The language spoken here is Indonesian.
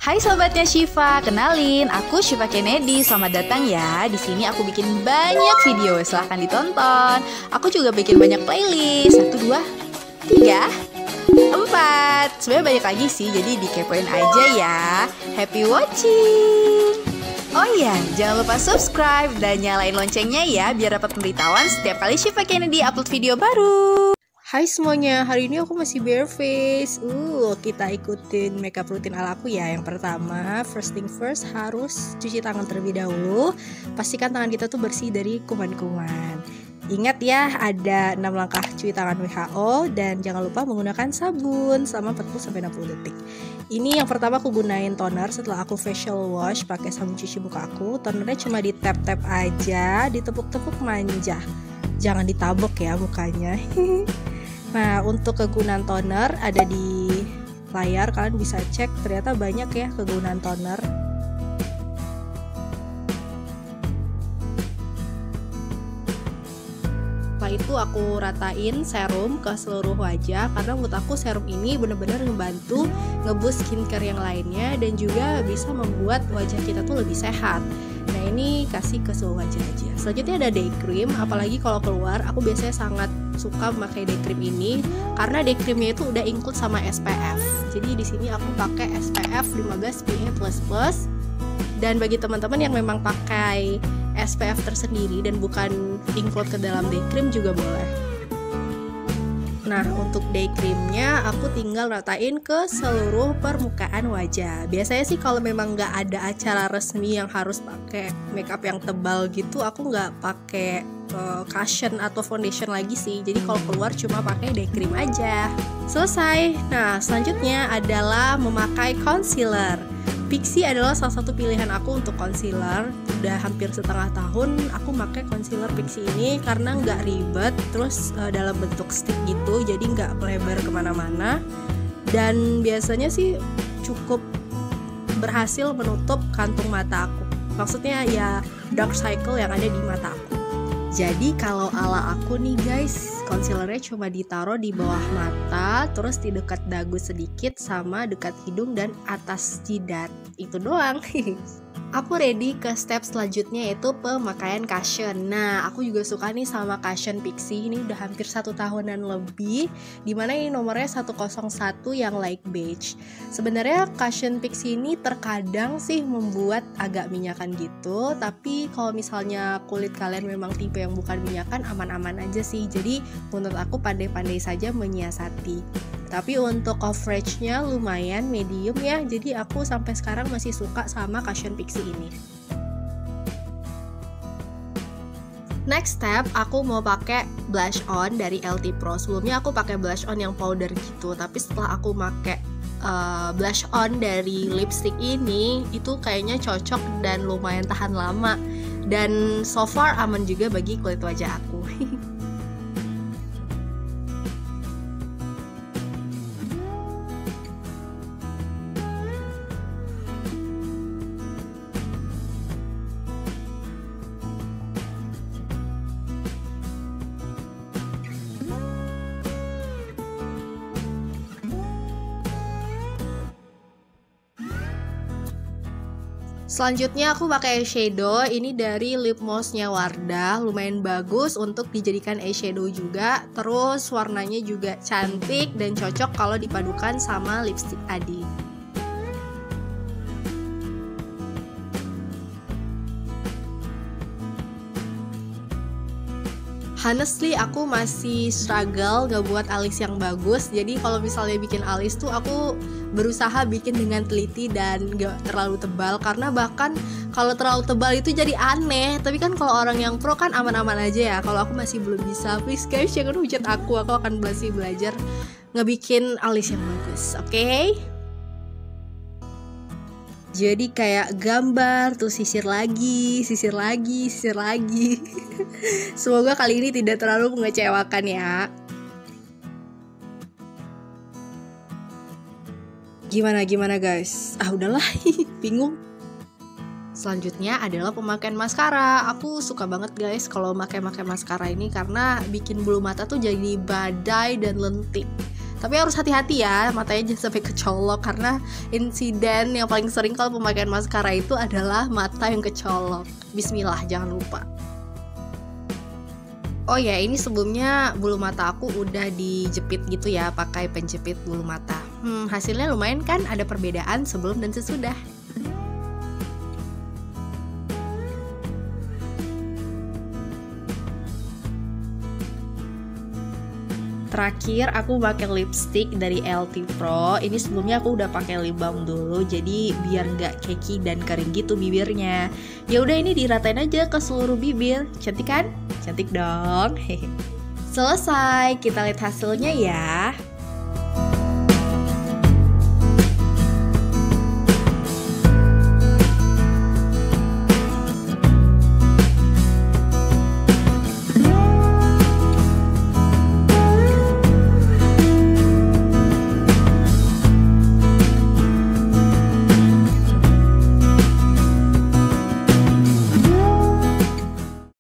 Hai sobatnya Syifa, kenalin aku Syifa Kennedy. Selamat datang ya. Di sini aku bikin banyak video, silahkan ditonton. Aku juga bikin banyak playlist. 1, 2, 3, 4. Sebenarnya banyak lagi sih, jadi dikepoin aja ya. Happy watching. Oh iya, jangan lupa subscribe dan nyalain loncengnya ya, biar dapat pemberitahuan setiap kali Syifa Kennedy upload video baru. Hai semuanya, hari ini aku masih bare face. Kita ikutin makeup rutin ala aku ya. Yang pertama, first thing first, harus cuci tangan terlebih dahulu. Pastikan tangan kita tuh bersih dari kuman-kuman. Ingat ya, ada 6 langkah cuci tangan WHO. Dan jangan lupa menggunakan sabun selama 40-60 detik. Ini yang pertama aku gunain toner. Setelah aku facial wash pakai sabun cuci muka aku, tonernya cuma di tap-tap aja, ditepuk-tepuk manja. Jangan ditabok ya mukanya. Nah, untuk kegunaan toner ada di layar, kalian bisa cek, ternyata banyak ya kegunaan toner. Setelah itu aku ratain serum ke seluruh wajah, karena menurut aku serum ini benar-benar ngebantu ngeboost skincare yang lainnya dan juga bisa membuat wajah kita tuh lebih sehat. Nah, ini kasih ke seluruh wajah aja. Selanjutnya ada day cream, apalagi kalau keluar aku biasanya sangat suka memakai day cream ini karena day creamnya itu udah include sama SPF. Jadi di sini aku pakai SPF 15 PA++. Dan bagi teman-teman yang memang pakai SPF tersendiri dan bukan include ke dalam day cream juga boleh. Nah, untuk day creamnya aku tinggal ratain ke seluruh permukaan wajah. Biasanya sih kalau memang nggak ada acara resmi yang harus pakai makeup yang tebal gitu, aku nggak pakai cushion atau foundation lagi sih. Jadi kalau keluar cuma pakai day cream aja. Selesai. Nah, selanjutnya adalah memakai concealer. Pixi adalah salah satu pilihan aku untuk concealer. Udah hampir setengah tahun aku pakai concealer Pixi ini karena nggak ribet, terus dalam bentuk stick gitu, jadi nggak melebar kemana-mana. Dan biasanya sih cukup berhasil menutup kantung mata aku. Maksudnya ya dark circle yang ada di mata aku. Jadi kalau ala aku nih guys, concealernya cuma ditaruh di bawah mata, terus di dekat dagu sedikit, sama dekat hidung dan atas jidat. Itu doang. Aku ready ke step selanjutnya, yaitu pemakaian cushion. Nah, aku juga suka nih sama cushion Pixi. Ini udah hampir 1 tahunan lebih, dimana ini nomornya 101 yang light beige. Sebenarnya cushion Pixi ini terkadang sih membuat agak minyakan gitu, tapi kalau misalnya kulit kalian memang tipe yang bukan minyakan, aman-aman aja sih. Jadi menurut aku pandai-pandai saja menyiasati. Tapi untuk coveragenya lumayan medium ya, jadi aku sampai sekarang masih suka sama cushion Pixi ini. Next step, aku mau pakai blush on dari LT Pro. Sebelumnya aku pakai blush on yang powder gitu, tapi setelah aku pakai blush on dari lipstick ini, itu kayaknya cocok dan lumayan tahan lama. Dan so far aman juga bagi kulit wajah aku. Selanjutnya aku pakai eyeshadow, ini dari lip gloss-nya Wardah, lumayan bagus untuk dijadikan eyeshadow juga. Terus warnanya juga cantik dan cocok kalau dipadukan sama lipstick Adi. Honestly, aku masih struggle gak buat alis yang bagus. Jadi kalau misalnya bikin alis tuh aku berusaha bikin dengan teliti dan gak terlalu tebal, karena bahkan kalau terlalu tebal itu jadi aneh. Tapi kan kalau orang yang pro kan aman-aman aja ya. Kalau aku masih belum bisa, please guys jangan hujat aku akan masih belajar ngebikin alis yang bagus, oke? Jadi kayak gambar, terus sisir lagi. Semoga kali ini tidak terlalu mengecewakan ya. Gimana guys? Udahlah, bingung. Selanjutnya adalah pemakaian maskara. Aku suka banget guys kalau pakai maskara ini karena bikin bulu mata tuh jadi badai dan lentik. Tapi harus hati-hati ya, matanya jangan sampai kecolok. Karena insiden yang paling sering kalau pemakaian maskara itu adalah mata yang kecolok. Bismillah, jangan lupa. Oh ya, ini sebelumnya bulu mata aku udah dijepit gitu ya, pakai penjepit bulu mata. Hasilnya lumayan kan, ada perbedaan sebelum dan sesudah. Terakhir aku pakai lipstick dari LT Pro. Ini sebelumnya aku udah pakai lip balm dulu, jadi biar nggak cakey dan kering gitu bibirnya. Ya udah, ini diratain aja ke seluruh bibir. Cantik kan? Cantik dong. Selesai, kita lihat hasilnya ya.